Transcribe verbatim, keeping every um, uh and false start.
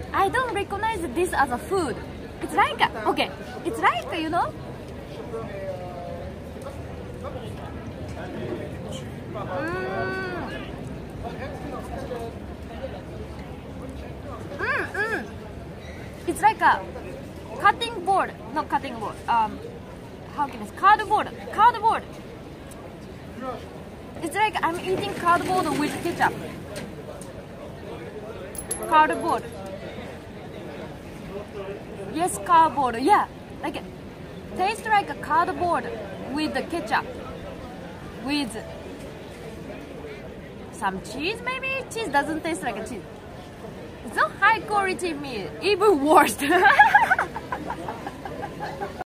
I don't recognize this as a food. It's like a, okay, it's like, you know, mm. Mm, mm. It's like a cutting board, not cutting board. Um, how can I say? Cardboard, cardboard. It's like I'm eating cardboard with ketchup. Cardboard. Yes, cardboard. Yeah, like it tastes like a cardboard with the ketchup, with some cheese. Maybe cheese doesn't taste like a cheese. It's not high quality meal. Even worse.